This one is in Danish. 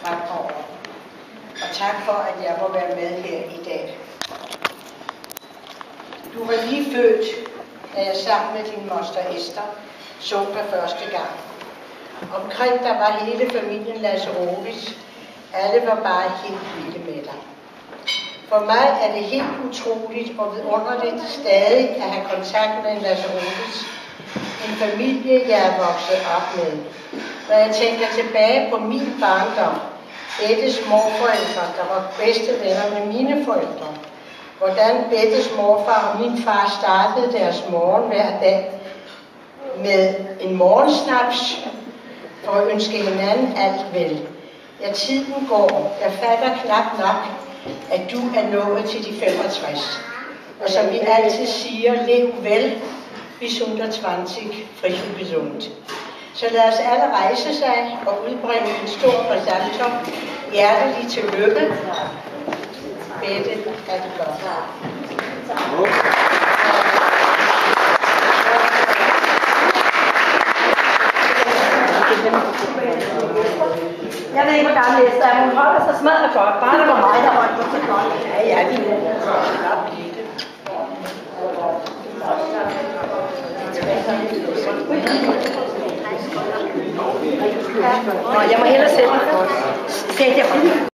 fremover. Og tak for, at jeg må være med her i dag. Du var lige født, da jeg sammen med din moster Esther så dig første gang. Omkring der var hele familien Lazarovic. Alle var bare helt vilde med dig. For mig er det helt utroligt og vidunderligt stadig at have kontakt med en Lazarovic. En familie, jeg er vokset op med. Når jeg tænker tilbage på min barndom, Bettes morforældre, der var bedste venner med mine forældre. Hvordan Bettes morfar og min far startede deres morgen hver dag med en morgensnaps for at ønske hinanden alt vel. Ja, tiden går. Jeg fatter knap nok, at du er nået til de 65. Og som vi altid siger, lev vel, bis 120, frisch und gesund. Så lad os alle rejse sig og udbringe en stor præsentum. Hjertelig tillykke. Bette, er det godt. Jeg ved ikke, hvor gammel Esther er, hun holder så smadret godt. Bare det var mig, der holdt mig så godt. Ja, vi er jeg må hellere sætte mig. Sæt jer.